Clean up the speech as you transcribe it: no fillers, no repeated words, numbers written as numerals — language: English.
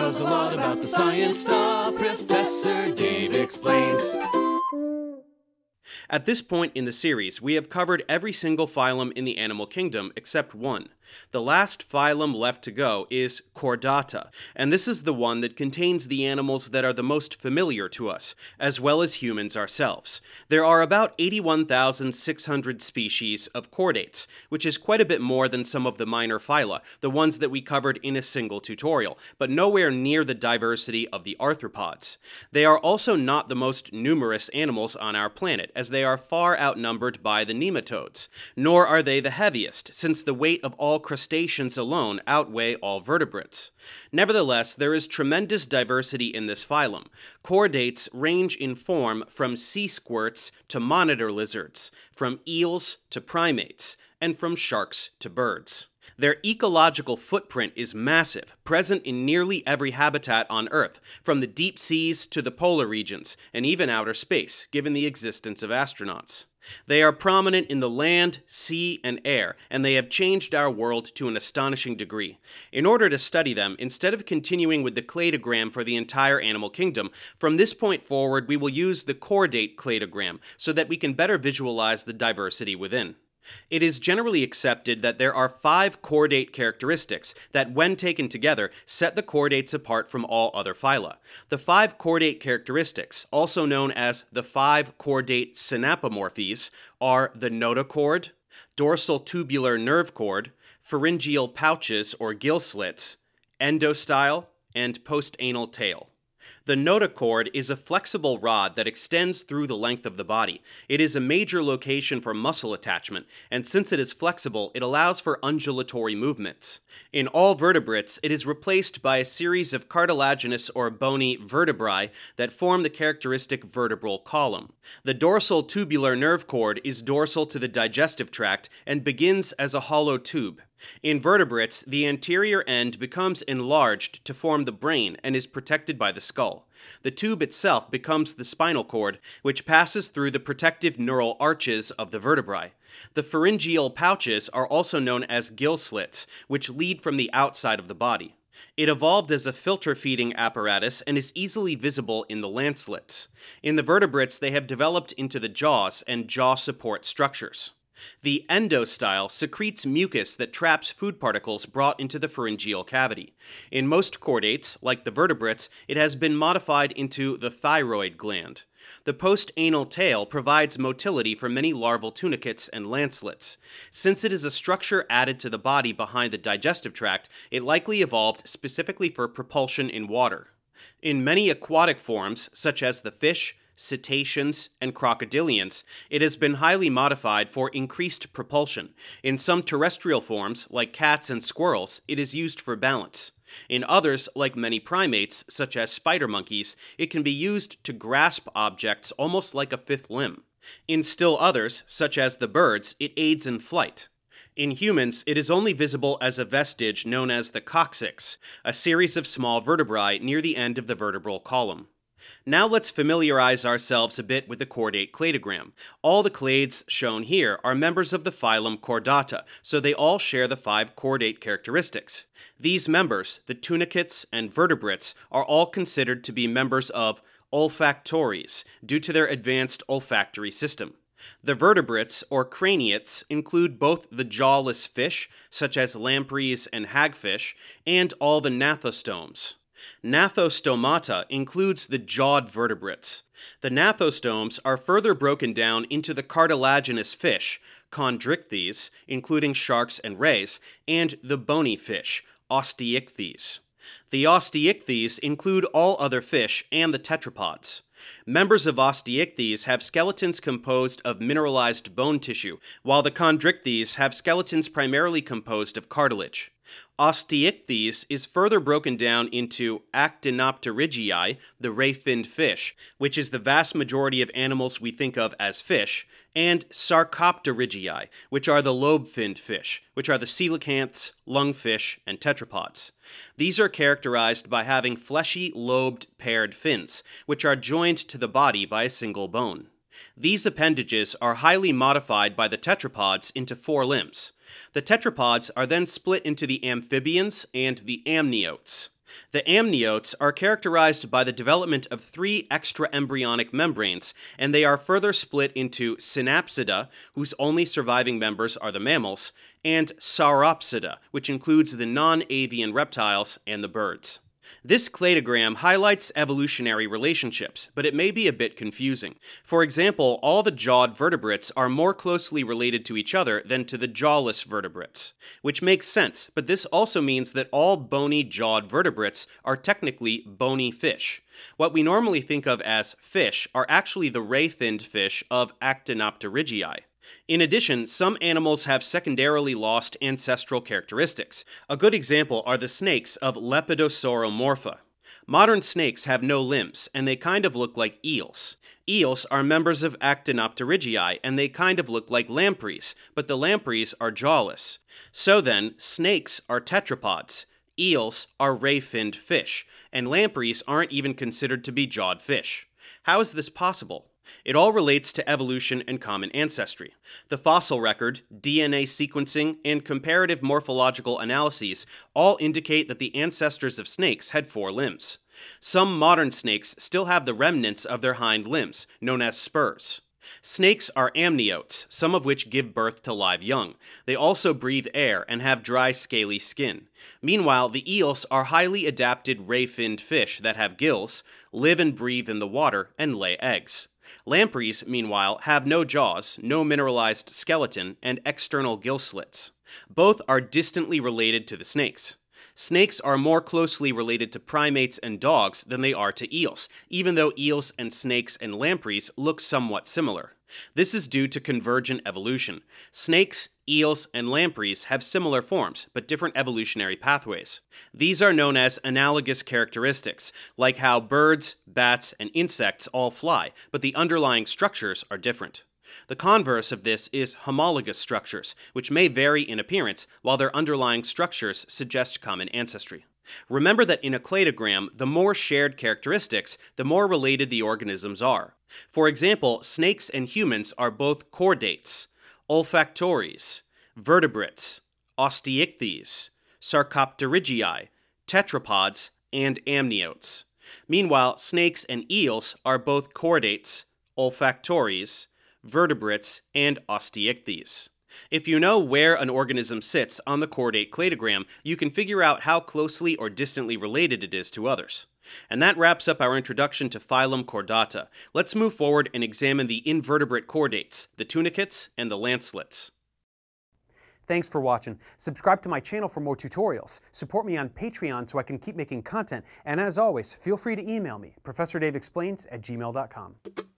knows a lot about the science stuff. Professor Dave explains. At this point in the series, we have covered every single phylum in the animal kingdom except one. The last phylum left to go is Chordata, and this is the one that contains the animals that are the most familiar to us, as well as humans ourselves. There are about 81,600 species of chordates, which is quite a bit more than some of the minor phyla, the ones that we covered in a single tutorial, but nowhere near the diversity of the arthropods. They are also not the most numerous animals on our planet, as they are far outnumbered by the nematodes, nor are they the heaviest, since the weight of all crustaceans alone outweigh all vertebrates. Nevertheless, there is tremendous diversity in this phylum. Chordates range in form from sea squirts to monitor lizards, from eels to primates, and from sharks to birds. Their ecological footprint is massive, present in nearly every habitat on Earth, from the deep seas to the polar regions, and even outer space, given the existence of astronauts. They are prominent in the land, sea, and air, and they have changed our world to an astonishing degree. In order to study them, instead of continuing with the cladogram for the entire animal kingdom, from this point forward we will use the chordate cladogram so that we can better visualize the diversity within. It is generally accepted that there are 5 chordate characteristics that, when taken together, set the chordates apart from all other phyla. The 5 chordate characteristics, also known as the 5 chordate synapomorphies, are the notochord, dorsal tubular nerve cord, pharyngeal pouches or gill slits, endostyle, and postanal tail. The notochord is a flexible rod that extends through the length of the body. It is a major location for muscle attachment, and since it is flexible, it allows for undulatory movements. In all vertebrates, it is replaced by a series of cartilaginous or bony vertebrae that form the characteristic vertebral column. The dorsal tubular nerve cord is dorsal to the digestive tract and begins as a hollow tube. In vertebrates, the anterior end becomes enlarged to form the brain and is protected by the skull. The tube itself becomes the spinal cord, which passes through the protective neural arches of the vertebrae. The pharyngeal pouches are also known as gill slits, which lead from the outside of the body. It evolved as a filter-feeding apparatus and is easily visible in the lancelets. In the vertebrates, they have developed into the jaws and jaw support structures. The endostyle secretes mucus that traps food particles brought into the pharyngeal cavity. In most chordates, like the vertebrates, it has been modified into the thyroid gland. The postanal tail provides motility for many larval tunicates and lancelets. Since it is a structure added to the body behind the digestive tract, it likely evolved specifically for propulsion in water. In many aquatic forms, such as the fish, cetaceans, and crocodilians, it has been highly modified for increased propulsion. In some terrestrial forms, like cats and squirrels, it is used for balance. In others, like many primates, such as spider monkeys, it can be used to grasp objects almost like a fifth limb. In still others, such as the birds, it aids in flight. In humans, it is only visible as a vestige known as the coccyx, a series of small vertebrae near the end of the vertebral column. Now let's familiarize ourselves a bit with the chordate cladogram. All the clades shown here are members of the phylum Chordata, so they all share the 5 chordate characteristics. These members, the tunicates and vertebrates, are all considered to be members of olfactories due to their advanced olfactory system. The vertebrates, or craniates, include both the jawless fish, such as lampreys and hagfish, and all the gnathostomes. Gnathostomata includes the jawed vertebrates. The gnathostomes are further broken down into the cartilaginous fish, chondrichthyes, including sharks and rays, and the bony fish, osteichthyes. The osteichthyes include all other fish and the tetrapods. Members of osteichthyes have skeletons composed of mineralized bone tissue, while the chondrichthyes have skeletons primarily composed of cartilage. Osteichthyes is further broken down into Actinopterygii, the ray-finned fish, which is the vast majority of animals we think of as fish, and Sarcopterygii, which are the lobe-finned fish, which are the coelacanths, lungfish, and tetrapods. These are characterized by having fleshy, lobed, paired fins, which are joined to the body by a single bone. These appendages are highly modified by the tetrapods into 4 limbs. The tetrapods are then split into the amphibians and the amniotes. The amniotes are characterized by the development of 3 extraembryonic membranes, and they are further split into synapsida, whose only surviving members are the mammals, and sauropsida, which includes the non-avian reptiles and the birds. This cladogram highlights evolutionary relationships, but it may be a bit confusing. For example, all the jawed vertebrates are more closely related to each other than to the jawless vertebrates, which makes sense, but this also means that all bony jawed vertebrates are technically bony fish. What we normally think of as fish are actually the ray-finned fish of Actinopterygii. In addition, some animals have secondarily lost ancestral characteristics. A good example are the snakes of Lepidosauromorpha. Modern snakes have no limbs, and they kind of look like eels. Eels are members of Actinopterygii, and they kind of look like lampreys, but the lampreys are jawless. So then, snakes are tetrapods, eels are ray-finned fish, and lampreys aren't even considered to be jawed fish. How is this possible? It all relates to evolution and common ancestry. The fossil record, DNA sequencing, and comparative morphological analyses all indicate that the ancestors of snakes had 4 limbs. Some modern snakes still have the remnants of their hind limbs, known as spurs. Snakes are amniotes, some of which give birth to live young. They also breathe air and have dry, scaly skin. Meanwhile, the eels are highly adapted ray-finned fish that have gills, live and breathe in the water, and lay eggs. Lampreys, meanwhile, have no jaws, no mineralized skeleton, and external gill slits. Both are distantly related to the snakes. Snakes are more closely related to primates and dogs than they are to eels, even though eels and snakes and lampreys look somewhat similar. This is due to convergent evolution. Snakes, eels, and lampreys have similar forms, but different evolutionary pathways. These are known as analogous characteristics, like how birds, bats, and insects all fly, but the underlying structures are different. The converse of this is homologous structures, which may vary in appearance, while their underlying structures suggest common ancestry. Remember that in a cladogram, the more shared characteristics, the more related the organisms are. For example, snakes and humans are both chordates, olfactories, vertebrates, osteichthyes, sarcopterygii, tetrapods, and amniotes. Meanwhile, snakes and eels are both chordates, olfactories, vertebrates, and osteichthyes. If you know where an organism sits on the chordate cladogram, you can figure out how closely or distantly related it is to others. And that wraps up our introduction to phylum Chordata. Let's move forward and examine the invertebrate chordates, the tunicates, and the lancelets. Thanks for watching. Subscribe to my channel for more tutorials. Support me on Patreon so I can keep making content. And as always, feel free to email me, ProfessorDaveExplains@gmail.com.